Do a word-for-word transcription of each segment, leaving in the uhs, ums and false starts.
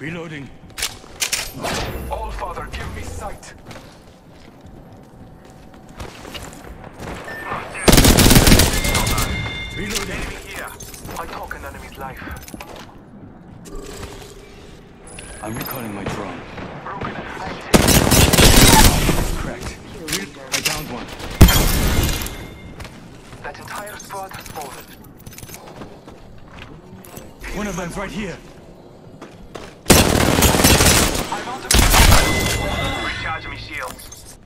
Reloading. All Father, give me sight. Reloading. Enemy here. I talk an enemy's life. I'm recalling my drone. Broken and sighted. Cracked. Re- I downed one. That entire squad has fallen. One of them's right here. I want to recharge me shields.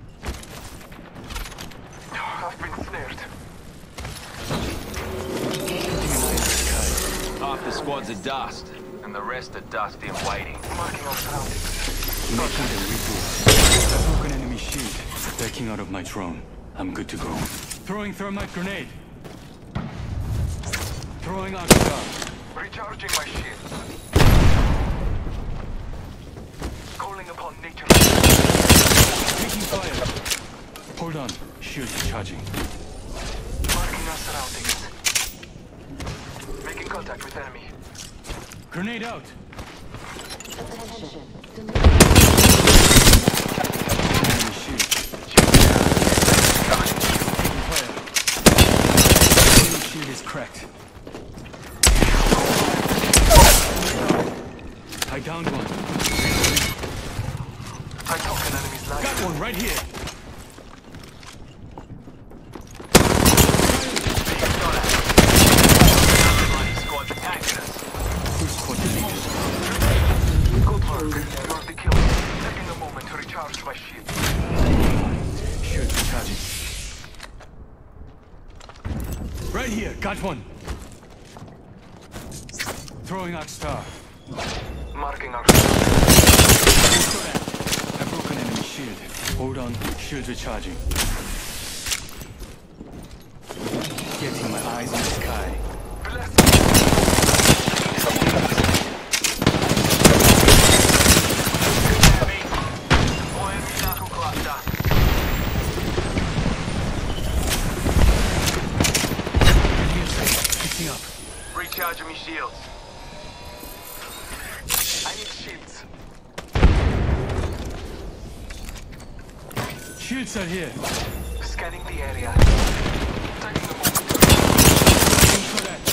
I've been snared. Half the squad's are dust, and the rest are dusty and waiting. Marking our surroundings. Making them reboot. A broken enemy shield. Backing out of my drone. I'm good to go. Throwing thermite grenade. Throwing out star. Recharging my shields. Calling upon nature. Taking fire. Hold on. Shields charging. Marking our surroundings. Making contact with enemy. Grenade out. Attention. Enemy shield. Taking fire. Enemy shield is cracked. I downed one. I talk an enemy's life. Got one right here. Squad's attacking us. Full squad deleted. Good work. You are the kill. Taking a moment to recharge my shield. Shield charging. Right here. Got one. Throwing out star. Marking our I broke an enemy shield. Hold on. Shields recharging. Getting my eyes in the sky. bless. Picking up. Recharging me shields. I need shields. Shields are here. Scanning the area. Taking a moment. Aim for that.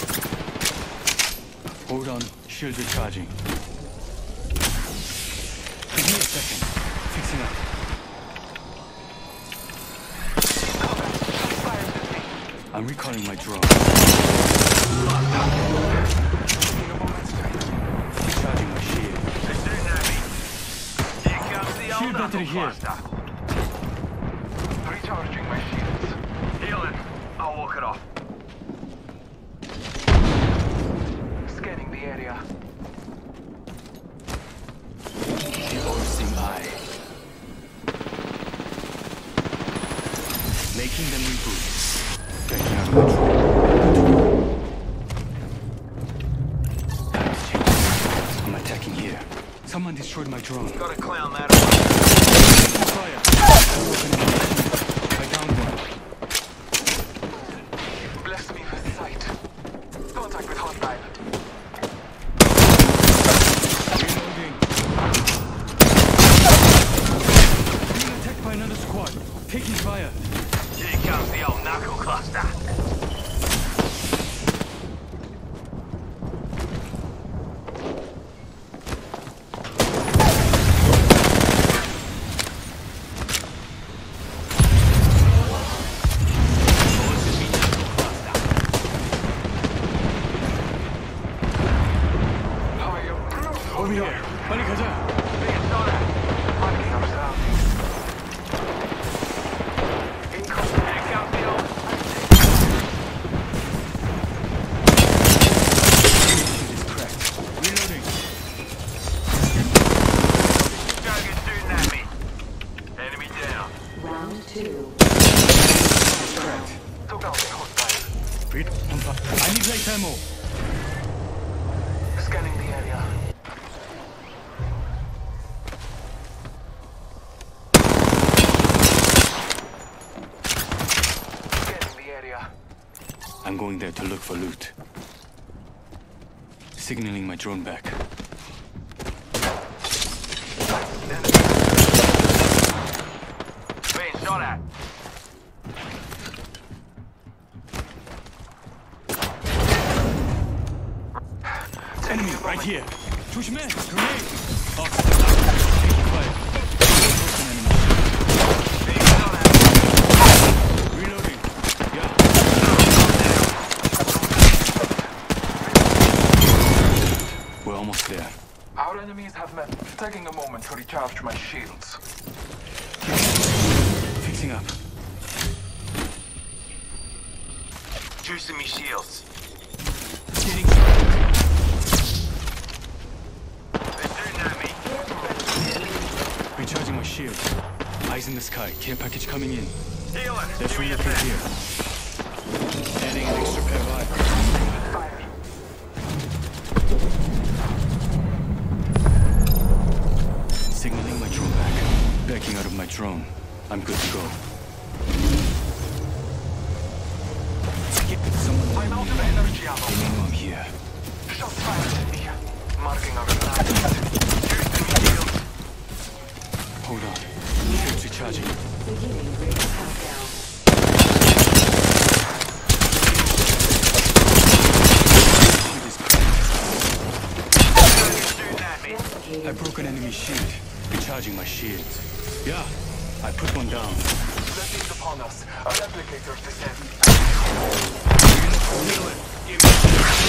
Hold on. Shields recharging. Give me a second. Fixing up. Fires at me. I'm recalling my drone. Taking a moment. Recharging my shield. They're doing that, me. Here comes the Shield old battery knuckle here. cluster. Recharging my shields. Healing. I'll walk it off. Scanning the area. The all-seeing eye. Making them reboot. Backing out of my drone. Time's changing. I'm attacking here. Someone destroyed my drone. Got a clown that. Fire. I downed one. Bless me with sight. Contact with hostile. Reloading. Being attacked by another squad. Taking fire. Here comes the old knuckle cluster. Over here. 빨리 가자. Marking our surroundings. In contact. Here comes the old. Shield is cracked. Reloading. Dragon's shooting at me. Enemy down. Round two. Cracked. Took out a hostile. Read. I need light ammo. Scanning the area. Scanning the area. I'm going there to look for loot. Signaling my drone back. shot at. Enemy right here. 조심해. Grenade. Oh, taking fire. Broken enemy. Being shot at. Reloading. Yeah. We're almost there. Our enemies have met. Taking a moment to recharge my shields. Fixing up. Juicing me shields. Getting shot. They're shooting at me. Recharging my shield. Eyes in the sky. Care package coming in. Healing. Let's Do your relocate best. here. Adding an extra pair of eyes. Fire. Signaling my drone back. Backing out of my drone. I'm good to go. Someone I'm out of energy ammo. they know I'm here. Shots fired at me. Marking our surroundings. Juicing me shields. Hold on. Shield's recharging. Beginning ring countdown. Shield is cracked. They're shooting at me. I broke an enemy shield. Recharging my shield. Yeah, I put one down. Blessings upon us. Our replicators descend. Healing. Give me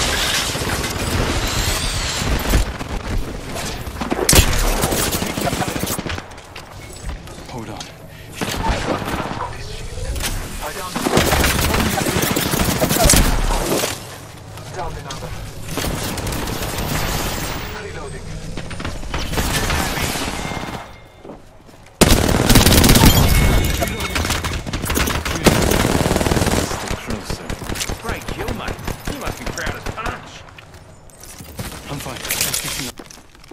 Hold on. Got his shield. I downed Down another. Reloading. Stay closer. Great kill, mate. You must be proud as punch. I'm fine. I'm fixing up.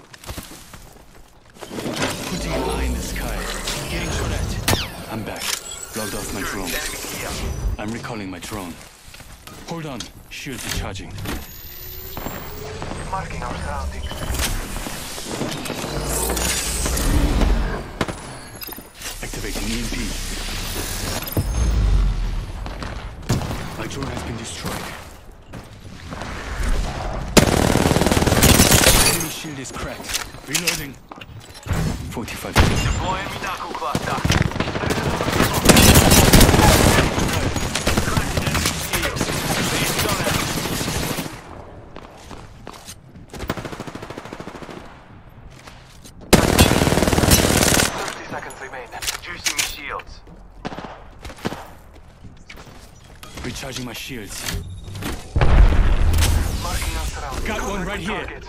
Putting an eye in the sky. Getting shot at. I'm back. Logged off my drone. Enemy here. I'm recalling my drone. Hold on. Shield recharging. Marking our surroundings. Activating E M P. My drone has been destroyed. Enemy shield is cracked. Reloading. forty-five seconds. Deploying me knuckle cluster. Cracking enemy shields. Being shot at. Thirty seconds remain. Juicing me shields. Recharging my shields. Marking our surroundings. Got one right here. Target.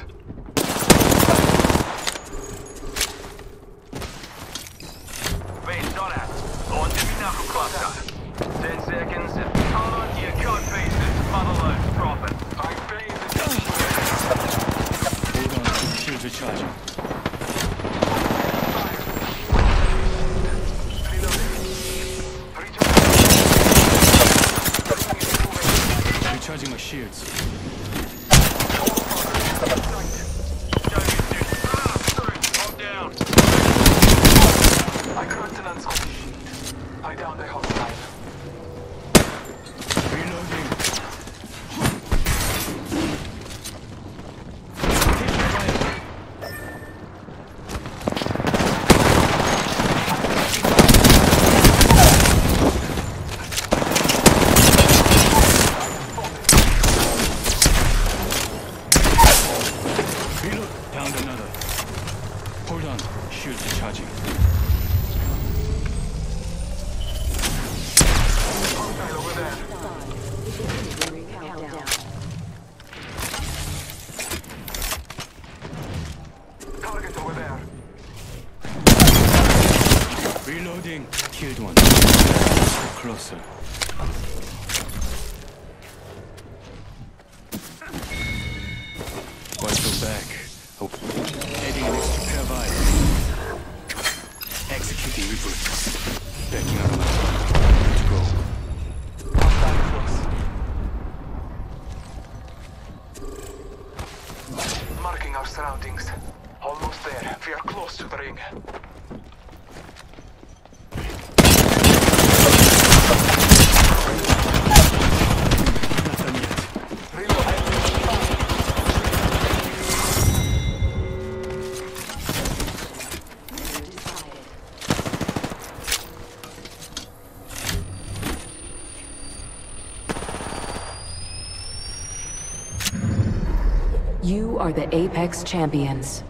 Being shot at. On to me knuckle cluster. Ten seconds. On to your cod pieces. Motherload profit. I bathe Hold on. Shields recharging. Recharging my shields. I'm down. I cracked an unscoped shield. I downed a hostile. Reloading. Reload. Downed another. Hold on. Shields recharging. Hostile over there. Beginning ring countdown. Target over there. Reloading. Killed one. Closer. Why so back? Oh. Adding an extra pair of eyes. Executing reboot. Backing out of my Good to go. Hostile close. Marking our surroundings. Almost there. We are close to the ring. You are the Apex Champions.